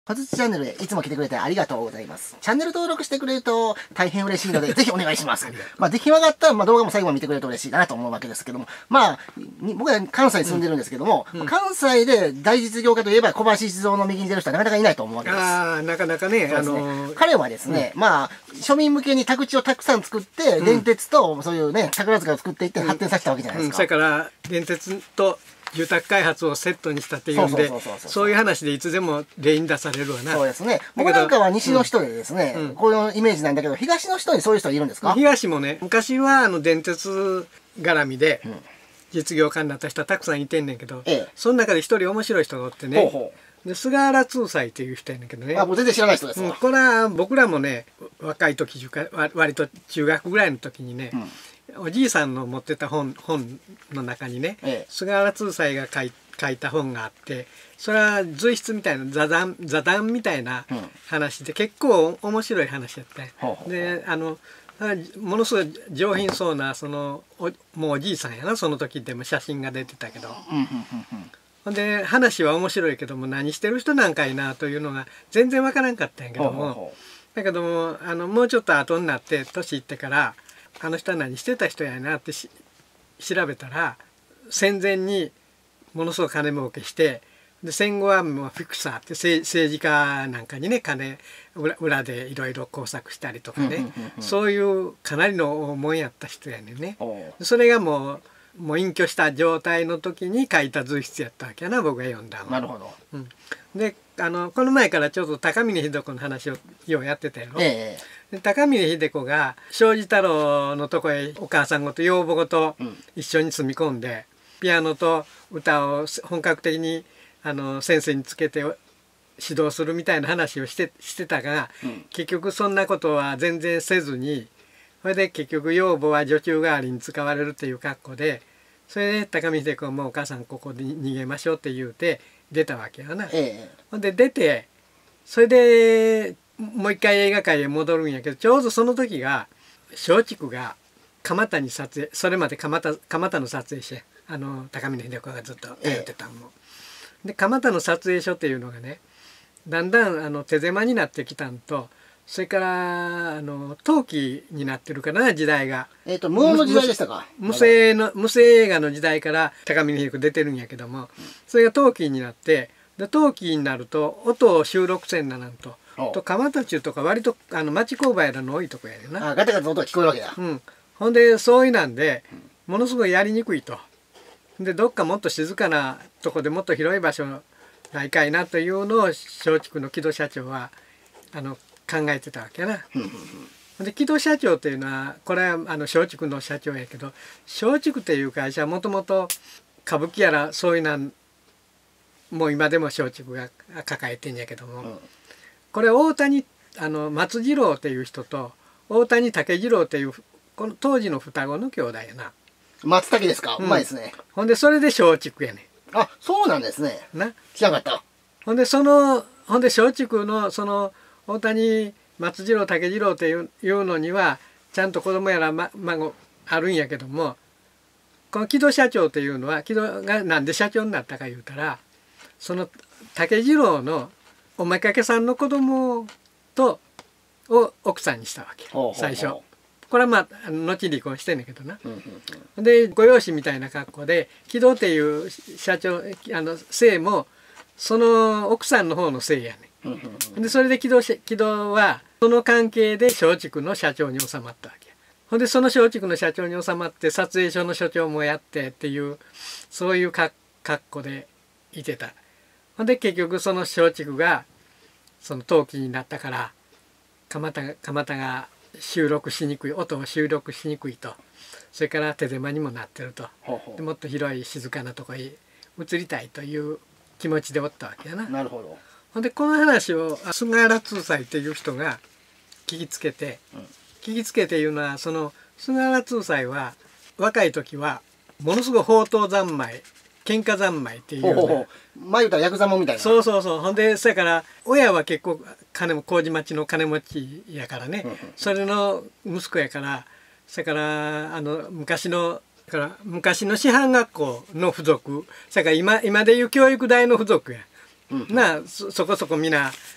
小槌チャンネルへいつも来てくれてありがとうございます。チャンネル登録してくれると大変嬉しいので、ぜひお願いします。できなかったら、動画も最後まで見てくれると嬉しいなと思うわけですけども、僕は関西に住んでるんですけども、関西で大実業家といえば小林一三の右に出る人はなかなかいないと思うわけです。 なかなかね、 彼はですね、庶民向けに宅地をたくさん作って、電鉄とそういうね、宝塚を作っていって発展させたわけじゃないですか。 それから電鉄と住宅開発をセットにしたっていうんで、そういう話でいつでも例に出されるわな。 そうですね。僕なんかは西の人でですね、こういうイメージなんだけど、東の人にそういう人いるんですか？ 東もね、昔は電鉄絡みで実業家になった人はたくさんいてんねんけど、その中で一人面白い人がおってね、で菅原通斎っていう人やねんけどね。 もう全然知らない人ですわ。 これは僕らもね、若い時割と中学ぐらいの時にね、おじいさんの持ってた本の中にね、菅原通斎が書いた本があって、それは随筆みたいな座談みたいな話で結構面白い話やったよ。でものすごい上品そうなもうおじいさんやな、その時でも写真が出てたけど。で話は面白いけども何してる人なんかいなというのが全然わからんかったんやけども、だけどももうちょっと後になって年いってからあの人は何してた人やなって調べたら、戦前にものすごく金儲けして、で戦後はもうフィクサーって政治家なんかにね、金裏でいろいろ工作したりとかね、そういうかなりの大物やった人やねんね。それがもう隠居した状態の時に書いた随筆やったわけやな、僕が読んだの。 なるほど。 でこの前からちょっと高峰秀子の話をようやってたよ。で高峰秀子が庄司太郎のとこへお母さんごと養母ごと一緒に住み込んで、ピアノと歌を本格的に先生につけて指導するみたいな話をしてたが、結局そんなことは全然せずに、それで結局養母は女中代わりに使われるっていう格好で、それで高見秀子はもうお母さんここで逃げましょうって言うて出たわけやな。ほんで出て、それでもう一回映画界へ戻るんやけど、ちょうどその時が松竹が蒲田に撮影、それまで蒲田の撮影して高峰秀子がずっと通ってたの。で蒲田の撮影所っていうのがね、だんだん手狭になってきたんと、それから陶器になってるからな、時代が。 無音の時代でしたか？ 無声映画の時代から高峰秀子出てるんやけども、それが陶器になって、で陶器になると音を収録せんななんと。蒲田中とか割と町工場やらの多いとこやねんな。 ガタガタの音が聞こえるわけだ。 ほんでそういうなんでものすごいやりにくいと。でどっかもっと静かなとこでもっと広い場所ないかいなというのを松竹の木戸社長は考えてたわけやな。で木戸社長っていうのはこれは松竹の社長やけど、松竹っていう会社はもともと歌舞伎やらそういうなんもう今でも松竹が抱えてんやけども、これ大谷松次郎っていう人と大谷武次郎っていうこの当時の双子の兄弟やな。 松茸ですか？うまいですね。 ほんでそれで松竹やねん。あ、そうなんですね。 な、 知らなかった。 ほんで松竹のその大谷松次郎武次郎っていうのにはちゃんと子供やら孫あるんやけども、この木戸社長っていうのは木戸がなんで社長になったか言うたら、その武次郎のお妾さんの子供を奥さんにしたわけ最初。これは後離婚してんねんけどな。でご養子みたいな格好で木戸っていう社長姓もその奥さんの方の姓やねん。でそれで木戸はその関係で松竹の社長に収まったわけ。ほんでその松竹の社長に収まって撮影所の所長もやってっていうそういう格好でいてた。ほんで結局その松竹がその陶器になったから蒲田が音を収録しにくいと、それから手狭にもなってると、でもっと広い静かなとこへ移りたいという気持ちでおったわけやな。 なるほど。 ほんでこの話を菅原通斎っていう人が聞きつけていうのは、その菅原通斎は若い時はものすごい放蕩三昧喧嘩三昧っていうような、 前言ったらヤクザもんみたいな。 そうほんでそやから親は結構麹町の金持ちやからね、それの息子やから、それから昔の師範学校の付属、それから今でいう教育大の付属や、そこそこみんな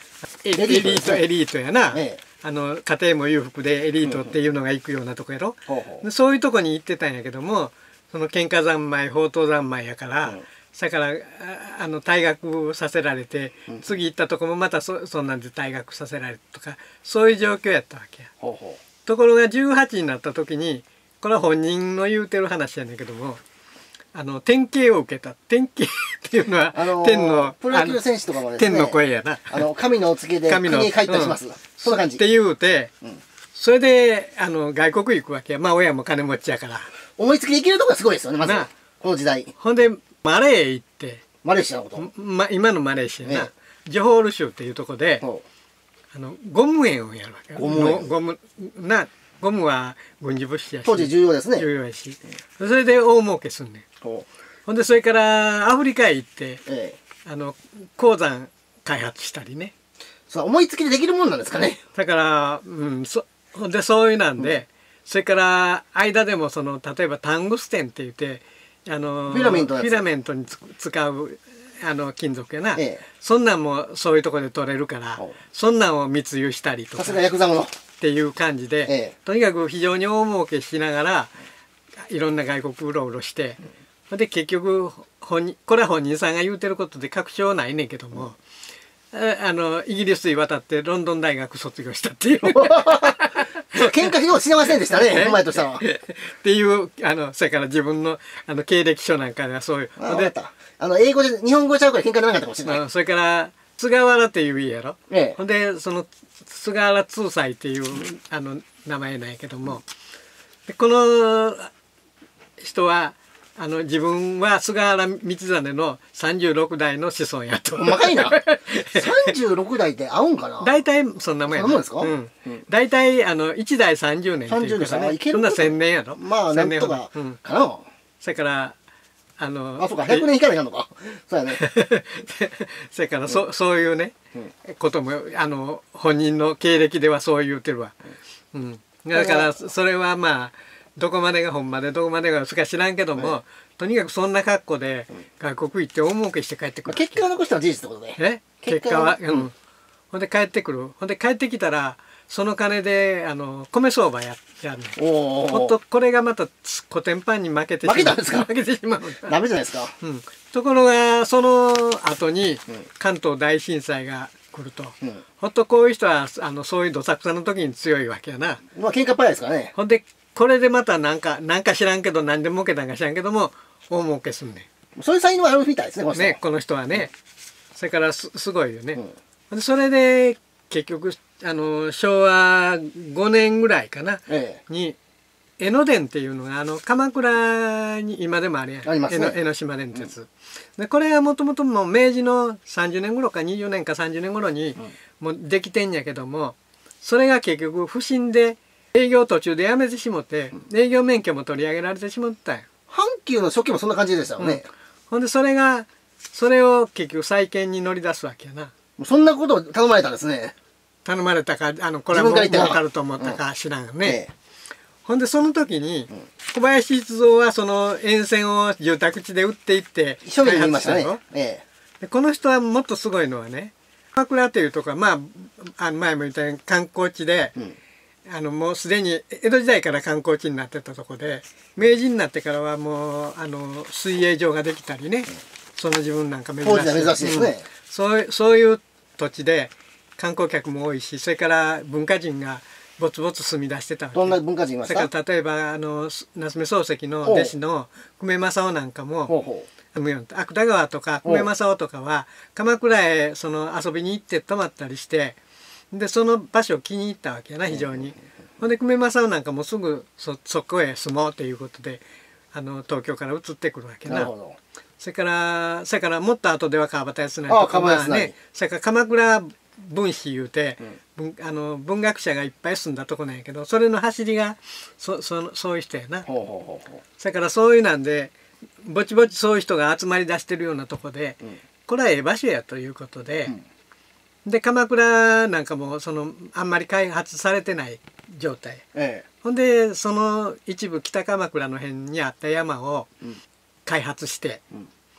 エリートやな、 ええ家庭も裕福でエリートっていうのが行くようなとこやろ、でそういうとこに行ってたんやけども、その喧嘩三昧放蕩三昧やから、だから退学させられて、次行ったとこもまたそんなんで退学させられるとか、そういう状況やったわけや。ところが18になった時に、これは本人の言うてる話やねんけども、典型を受けた。典型っていうのは、天のプロ野球選手とかもですね、 天の声やな。 神のお告げで国に帰ったりします。そんな感じ。 って言うて、それで外国行くわけや。まあ親も金持ちやから。 思いつきできるとこがすごいですよね、まずこの時代。 ほんでマレー行って、 マレーシアのこと、 今のマレーシアな、ジョホール州っていうとこでゴム園をやるわけ。ゴムは軍事物資やし、 当時重要ですね。 重要やし、それで大儲けすんねん。ほんでそれからアフリカへ行って、鉱山開発したりね。 思いつきでできるもんなんですかね。 だから、ほんでそういうなんで、それから間でも例えばタングステンって言ってフィラメントに使う金属やな、そんなんもそういうとこで取れるから、そんなんを密輸したりとかっていう感じで、とにかく非常に大儲けしながらいろんな外国うろうろして、で結局これは本人さんが言うてることで確証ないねんけども、イギリスに渡ってロンドン大学卒業したっていう喧嘩ようしませんでしたね、お前としたら。 っていうそれから自分の経歴書なんかではそういうで、英語で日本語ちゃうから喧嘩ならなかったかもしれない。 それから菅原っていう家やろ、ほんでその菅原通斎っていう名前なんやけども、でこの人は自分は菅原道真の36代の子孫やと。 若いな。36代って合うんかな。 大体そんなもんやな。大体1代30年っていうかね。そんな1000年やろ。 まあなんとかかな。 それからそうか、100年引かないかんのか。そうやね。 それからそういうねことも本人の経歴ではそう言うてるわ。だからそれはまあどこまでがほんまでどこまでが嘘か知らんけども、とにかくそんな格好で外国行って大儲けして帰ってくる。 結果を残したのは事実ってことで。 結果はほんで帰ってくる。ほんで帰ってきたらその金で米相場やんねん。ほんとこれがまたコテンパンに負けてしまう。 負けたんですか。 負けてしまう。 ダメじゃないですか。 ところがその後に関東大震災が来ると、ほんとこういう人はそういうどさくさの時に強いわけやな。 まあ喧嘩っ早いですからね。 ほんでこれでまたなんか知らんけど何で儲けたんか知らんけども大儲けすんねん。そういう才能はあるみたいですね、 この人はね。それからすごいよね。それで結局昭和5年ぐらいかな、に江ノ電っていうのが鎌倉に今でもあるやん。江ノ島電鉄。でこれはもともともう明治の30年頃か20年か30年頃にもうできてんやけども、それが結局不審で営業途中で辞めてしもて、営業免許も取り上げられてしまったんや。 阪急の初期もそんな感じでしたよね。 ほんでそれを結局再建に乗り出すわけやな。 そんなことを頼まれたんですね。 頼まれたかこれは儲かると思ったか知らんよね。ほんでその時に小林一三はその沿線を住宅地で売っていって開発したの。 この人はもっとすごいのはね、鎌倉というとこはまあ前も言ったように観光地で、もうすでに江戸時代から観光地になってたとこで、明治になってからはもう水泳場ができたりね、その自分なんか珍しいですね。 そういう土地で観光客も多いし、それから文化人がぼつぼつ住み出してたわけ。 どんな文化人いますか。 それから例えば夏目漱石の弟子の久米正雄なんかも芥川とか久米正雄とかは鎌倉へ遊びに行って泊まったりして、でその場所を気に入ったわけやな非常に。ほんで久米正雄なんかもすぐそこへ住もうということで東京から移ってくるわけな。それからもっと後では川端康成とかね、それから鎌倉分子いうて、文学者がいっぱい住んだとこなんやけど、それの走りがそういう人やな。それからそういうなんでぼちぼちそういう人が集まり出してるようなとこで、これはええ場所やということで、で鎌倉なんかもあんまり開発されてない状態、ほんでその一部北鎌倉の辺にあった山を開発して、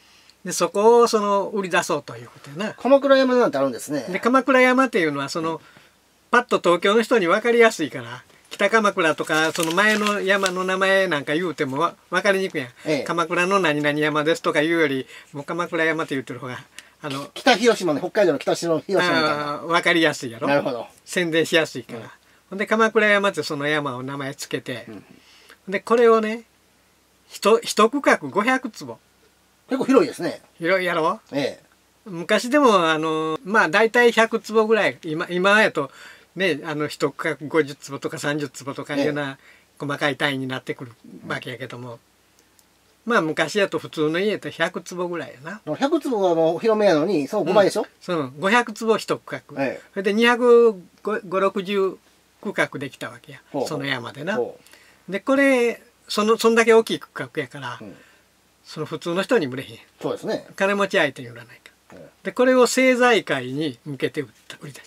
でそこをその売り出そうということやな。 鎌倉山なんてあるんですね。 で鎌倉山っていうのはそのパッと東京の人に分かりやすいから、北鎌倉とかその前の山の名前なんか言うても分かりにくいやん、 ええ、 鎌倉の何々山ですとか言うよりもう鎌倉山って言ってる方が北広島の北海道の北広島みたいな分かりやすいやろ。 なるほど。 宣伝しやすいから、ほんで鎌倉山ってその山を名前つけて、でこれをね一区画500坪、 結構広いですね。 広いやろ。 ええ、 昔でもまあ大体100坪ぐらい、今やとね一区画50坪とか30坪とかいうような細かい単位になってくるわけやけども、まあ昔やと普通の家と100坪ぐらいやな。 100坪はもう広めやのにその5倍でしょ。 その500坪一区画、 ええ、 それで25060区画できたわけや、その山でな。でこれそんだけ大きい区画やから、その普通の人に売れへん。 そうですね。 金持ち相手に売らないか。でこれを政財界に向けて売り出した。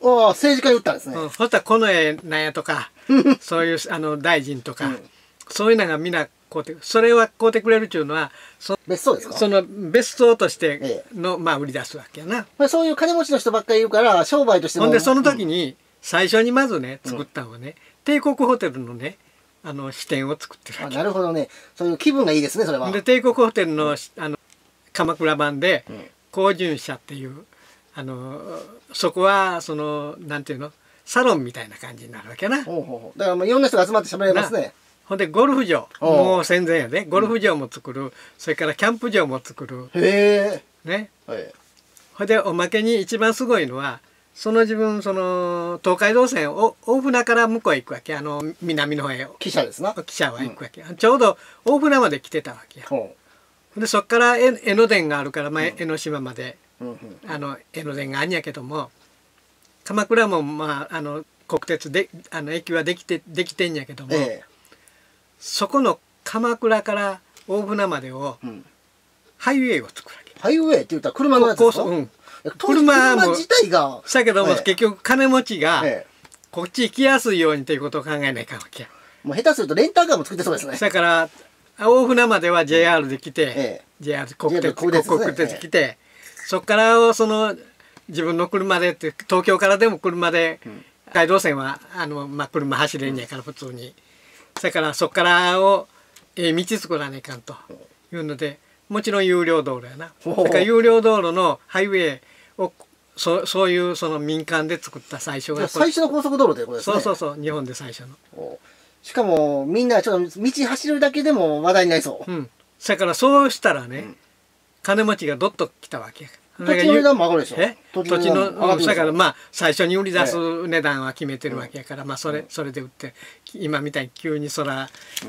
ああ、政治家に売ったんですね。 そしたらこの絵なんやとかそういう大臣とか、そういうのがみんな買うて、それは買うてくれるっていうのは別荘ですか。 その別荘としての、まあ売り出すわけやな。 そういう金持ちの人ばっかりいるから商売としても。 ほんでその時に最初にまずね作ったのはね、帝国ホテルのね支店を作ってるわけ。 なるほどね。そういう気分がいいですね、それは。 で帝国ホテルの鎌倉版で光順社っていうそこはそのなんていうのサロンみたいな感じになるわけな。だからまあいろんな人が集まって喋れますね。 ほんでゴルフ場もう戦前やで、ゴルフ場も作る、それからキャンプ場も作る。 へえ。ね。ほんでおまけに一番すごいのは自分東海道線大船から向こうへ行くわけ、南の方へ。 汽車ですな。 汽車は行くわけ、ちょうど大船まで来てたわけや。でそっから江ノ電があるから、まあ、江ノ島まで江ノ電があんやけども、鎌倉もまあ国鉄で駅はできてんやけども、そこの鎌倉から大船までをハイウェイを作るわけ。 ハイウェイって言ったら車のやつですか。車自体がだけども結局金持ちがこっち行きやすいようにということを考えないかんわけや。 もう下手するとレンタカーも作ってそうですね。 だから大船までは JR で来て、JR 国鉄来て、そこから自分の車でって東京からでも車で、北海道線はまあ、車走れんやから普通に、それからそこから道作らないかんというので、もちろん有料道路やな。それから有料道路のハイウェイをそういう民間で作った最初が最初の高速道路ということですね。 そう日本で最初の。 しかもみんなちょっと道走るだけでも話題になりそう。 それからそうしたらね、金持ちがどっと来たわけや。 土地の値段も上がるでしょ。 土地のだからまあ最初に売り出す値段は決めてるわけやから、まあそれで売って今みたいに急に上が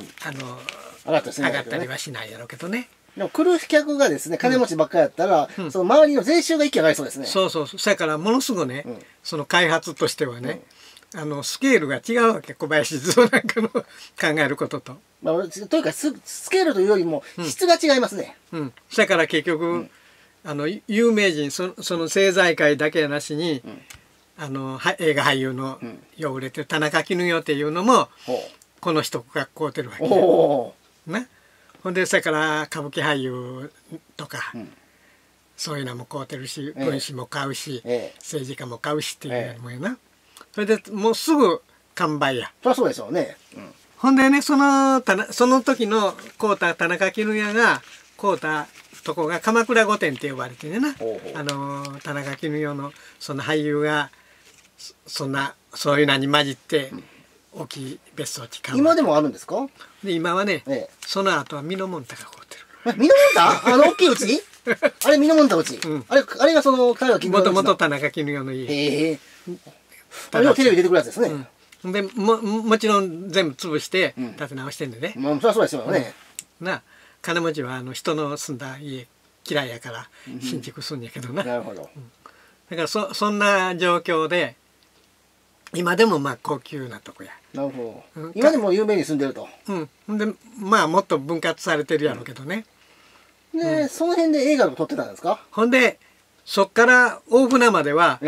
ったりはしないやろうけどね。 でも来る客がですね、金持ちばっかりやったら、その周りの税収が一気に上がりそうですね。 それからものすごくね、その開発としてはね、スケールが違うわけ、小林図なんかの考えることと。 まあ、というかスケールというよりも質が違いますね。 だから結局、有名人その政財界だけやなしに、映画俳優のよう売れてる田中絹代っていうのもこの人が買うてるわけな。ほんでそれから歌舞伎俳優とか、そういうのも買うてるし、文士も買うし、政治家も買うしっていうのもやな。それでもうすぐ完売や。 そりゃそうでしょうね。 ほんでねその時の買うた田中絹代が買うたとこが鎌倉御殿って呼ばれてねな。田中絹代のその俳優がそういうのに混じって大きい別荘地買う。 今でもあるんですか。 で今はね、その後はミノモンタが買うてる。 ミノモンタ大きいうちあれミノモンタうち、あれがもともと田中絹代の家。 あれはテレビ出てくるやつですね。 でもちろん全部潰して建て直してんでね。 そりゃそうですよね。 金持ちは人の住んだ家嫌いやから新築すんやけどな。 なるほど。 だからそんな状況で今でもまあ高級なとこや。 なるほど。今でも有名に住んでると。 でまあもっと分割されてるやろうけどね。 でその辺で映画を撮ってたんですか。 ほんでそっから大船までは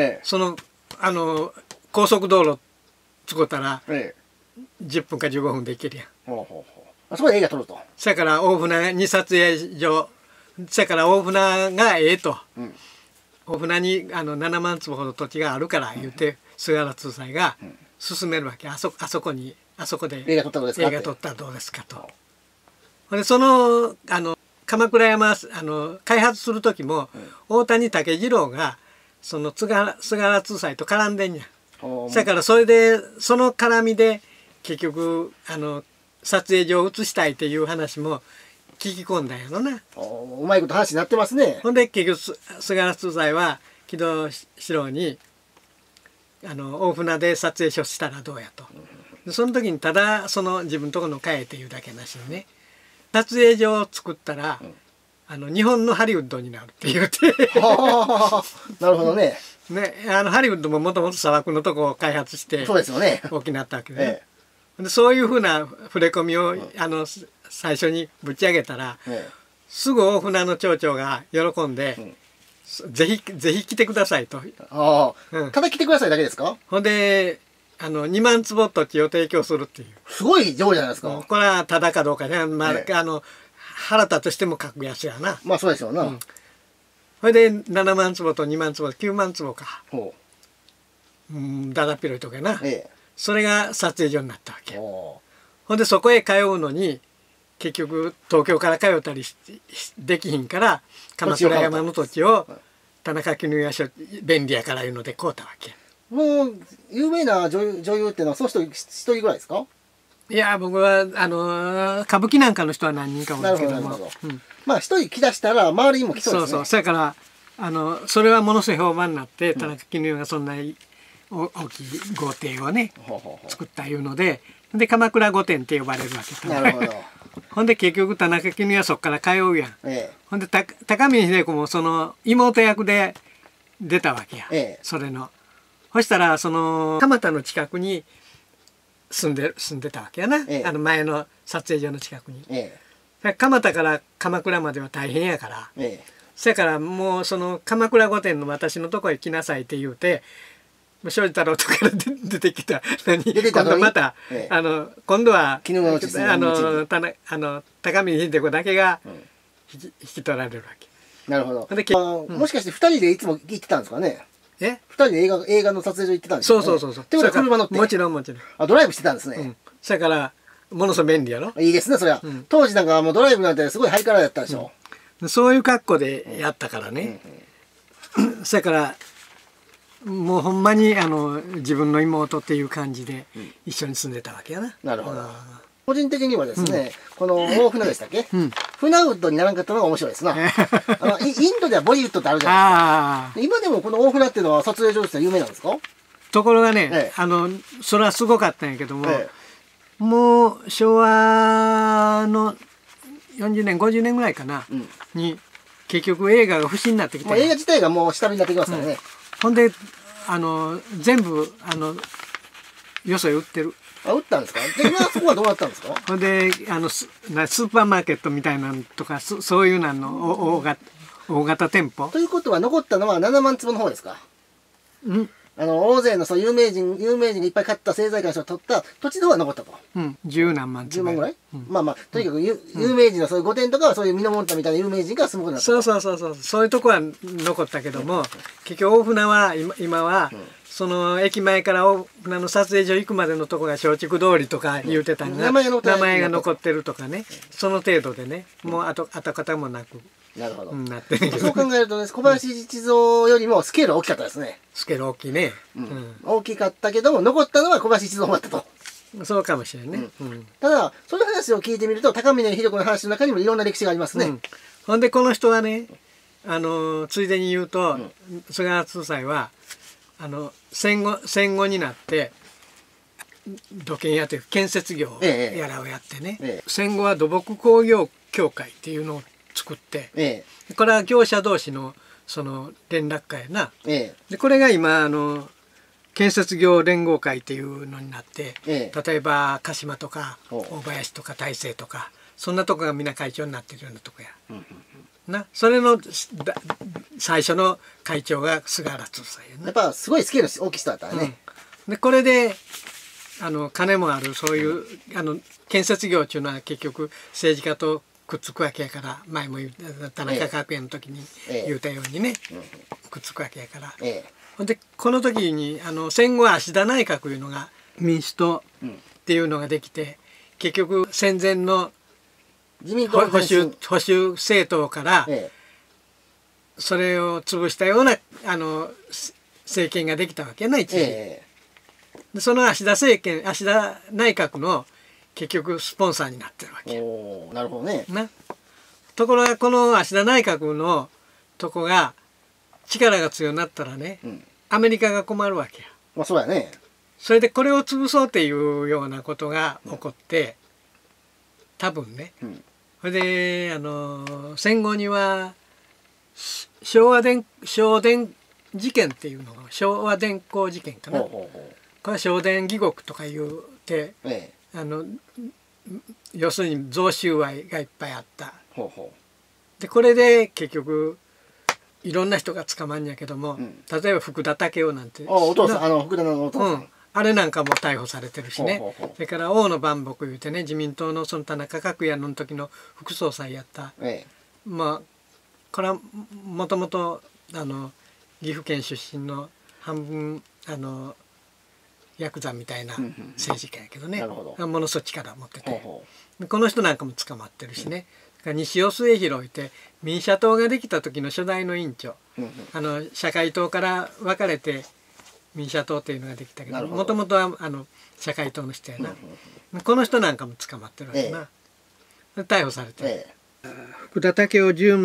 高速道路作ったら10分か15分で行けるやん。 そこで映画撮ると。 そやから大船に撮影所そやから大船がええと、 うん大船に7万坪ほど土地があるから言って菅原通斎が勧めるわけ、あそこで映画撮ったらどうですか映画撮ったらどうですかと。ほんでその鎌倉山開発する時も、大谷武次郎がその菅原通斎と絡んでんや。だからそれでその絡みで結局撮影所を移したいっていう話も聞き込んだんやろな。 うまいこと話になってますね。 ほんで結局菅原通斎は木戸四郎に大船で撮影所したらどうやと。でその時にただその自分のところの会っていうだけなしにね、撮影所を作ったら、日本のハリウッドになるって言ってなるほどね。 ね、ハリウッドももともと砂漠のとこを開発してそうですよね。 大きくなったわけで、でそういうふうな触れ込みを、最初にぶち上げたら、すぐ大船の町長が喜んで、ぜひ来てくださいと。 ただ来てくださいだけですか？ ほんで2万坪土地を提供するっていう。 すごい上じゃないですか。 これはただかどうかね、腹立としても格安やな。 まあそうですよな。 それで7万坪と2万坪9万坪か。だだっ広いとこやな。それが撮影所になったわけ。ほんでそこへ通うのに結局東京から通ったりできひんから鎌倉山の土地を田中絹屋所便利やからいうので買うたわけ。 もう有名な女優っていうのはその一人ぐらいですか？ いや僕は歌舞伎なんかの人は何人かもですけども、 まあ一人来だしたら周りにも来そうですね。 そうそれからそれはものすごい評判になって、田中絹代がそんな大きい豪邸をね作ったいうので鎌倉御殿って呼ばれるわけ。 なるほど。 ほんで結局田中絹代はそっから通うやん。ほんで高峰秀子もその妹役で出たわけや、それの。そしたらその蒲田の近くに住んでたわけやな、前の撮影所の近くに。蒲田から鎌倉までは大変やから、そやからもうその鎌倉御殿の私のとこへ来なさいって言うて庄司太郎とかから出てきた今度また、今度は高峰秀子だけが引き取られるわけ。 なるほど。もしかして2人でいつも行ってたんですかね？2人で映画の撮影所行ってたんですか？ そう。 ってことは車乗って。 もちろん。 ドライブしてたんですね。 そやからものすごい便利やろ。 いいですねそりゃ。当時なんかもうドライブなんてすごいハイカラーだったでしょ。 そういう格好でやったからね。そやからもうほんまに自分の妹っていう感じで一緒に住んでたわけやな。 なるほど。個人的にはですね、この大船でしたっけ？船ウッドにならんかったのが面白いですな。インドではボリウッドってあるじゃないですか。今でもこの大船っていうのは撮影所としては有名なんですか？ ところがね、それはすごかったんやけども、もう昭和の40年50年ぐらいかな、に結局映画が不審になってきた。 映画自体がもう下火になってきますからね。 ほんで全部よそへ売ってる。 売ったんですか？で今そこはどうなったんですか？ ほんでスーパーマーケットみたいなのとかそういうの大型店舗。 ということは残ったのは7万坪の方ですか？大勢のそう有名人がいっぱい買った政財界の人が取った土地の方が残ったと。 10何万坪。10万ぐらい？まあとにかく有名人のそういう御殿とかはそういう源みたいな有名人が住むことになった。 そういうとこは残ったけども、結局大船は今はその駅前から大船の撮影所行くまでのとこが松竹通りとか言うてたんが、名前が残ってるとかね、その程度でね、もう跡形もなく。 なるほど。 なってね。 そう考えるとね、小林一三よりもスケール大きかったですね。 スケール大きいね。 大きかったけども、残ったのは小林一三だったと。 そうかもしれんね。 ただ、そういう話を聞いてみると、高峰秀子の話の中にもいろんな歴史がありますね。 ほんで、この人はね、ついでに言うと、菅原通斎は、戦後になって、土建屋という建設業やらをやってね、戦後は土木工業協会っていうのを作って、これは業者同士のその連絡会やな、でこれが今建設業連合会っていうのになって、例えば鹿島とか大林とか大成とかそんなとこがみんな会長になってるようなとこや、なそれの最初の会長が菅原通斎やな。 やっぱすごいスケール大きい人だったね。 でこれで金もあるそういう建設業っていうのは結局政治家とくっつくわけやから、前も言った田中角栄の時に言うたようにね、くっつくわけやから。ほんでこの時に戦後は芦田内閣いうのが民主党っていうのができて、結局戦前の保守政党からそれを潰したような政権ができたわけやな、一時。でその芦田内閣の結局スポンサーになってるわけ。 なるほどね。 ところがこの芦田内閣のとこが力が強くなったらね、アメリカが困るわけや。 まあそうやね。 それでこれを潰そうっていうようなことが起こって、多分ね、それで戦後には昭和電事件っていうのが昭和電工事件かな。これは昭電義国とか言うて、要するに贈収賄がいっぱいあった。でこれで結局いろんな人が捕まんやけども、例えば福田赳夫なんて、 お父さん、福田のお父さん、 あれなんかも逮捕されてるしね。それから大野万博いうてね、自民党のその田中角栄の時の副総裁やった、まあこれはもともと岐阜県出身の半分ヤクザみたいな政治家やけどね、ものすごい力を持ってて、この人なんかも捕まってるしね。西尾末広いて民社党ができた時の初代の委員長、社会党から分かれて民社党っていうのができたけど、もともとは社会党の人やな。この人なんかも捕まってるわけな。逮捕されて、福田赳夫10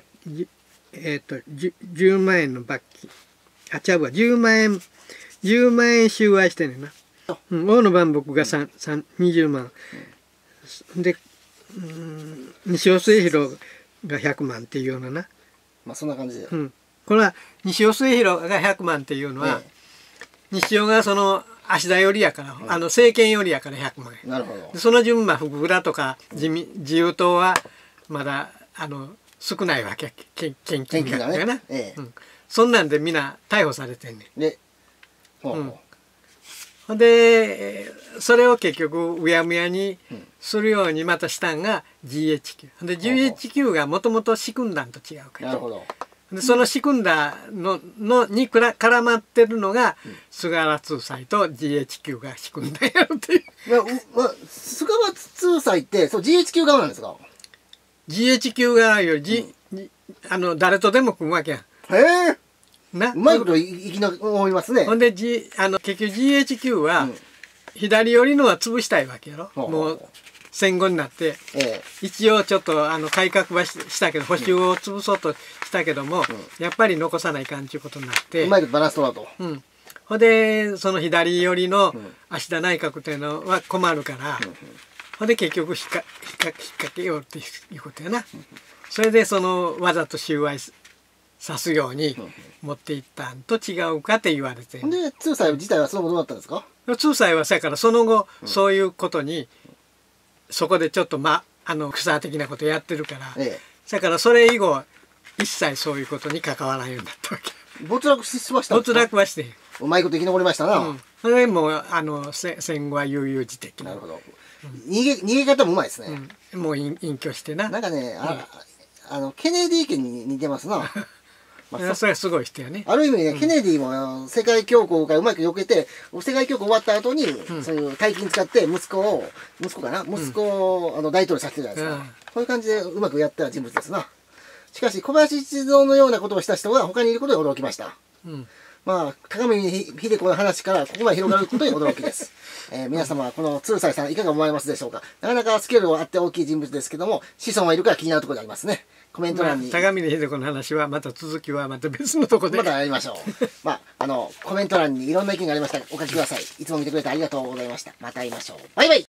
万円の罰金、ちゃうわ、10万円収賄してんねんな。大野万博が20万で、西尾末広が100万っていうようなな。 まあそんな感じで、 これは西尾末広が100万っていうのは、西尾がその芦田寄りやから、政権寄りやから100万円。 なるほど。 その順番福倉とか自由党はまだ少ないわけ、献金額がな。そんなんでみんな逮捕されてんねん。ほんでそれを結局うやむやにするようにまたしたんが GHQ で GHQ がもともと仕組んだんと違うから、でその仕組んだのに絡まってるのが菅原通裁と GHQ が仕組んだんやろっていう。 菅原通裁ってそう GHQ 側なんですか？ GHQ 側より、誰とでも組むわけやん。 へえ。うまいこといきな思いますね。 ほんで、結局 GHQ は左寄りのは潰したいわけやろ。もう戦後になって、一応ちょっと改革はしたけど、保守を潰そうとしたけども、やっぱり残さないかんということになって、 うまいことバランス取ろうと。 ほんでその左寄りの芦田内閣というのは困るから、ほんで結局引っ掛けようっていうことやな。それでわざと収賄さすように持っていったんと違うかって言われて。 で通裁自体はその後どうなったんですか？ 通裁はそやからその後、そういうことにそこでちょっと草的なことやってるから、だからそれ以後一切そういうことに関わらんようになったわけ。 没落しました。 没落はしてうまいこと生き残りましたな。 それも戦後は悠々自適。 なるほど。逃げ方もうまいですね。 もう隠居してな。 なんかね、ケネディ家に似てますな。 それはすごい人やね。 ある意味ね、ケネディも世界恐慌がうまく避けて、世界恐慌終わった後に、そういう大金使って息子を大統領させてるじゃないですか。こういう感じでうまくやった人物ですな。しかし小林一三のようなことをした人が他にいることに驚きました。まあ高見秀子の話からここまで広がることに驚きです。皆様この通裁さんいかが思われますでしょうか。なかなかスケールがあって大きい人物ですけども、子孫はいるから気になるところでありますね。コメント欄に、 高見秀子の話はまた続きはまた別のところでまたやりましょう。コメント欄にいろんな意見がありましたらお書きください。いつも見てくれてありがとうございました。また会いましょう。バイバイ。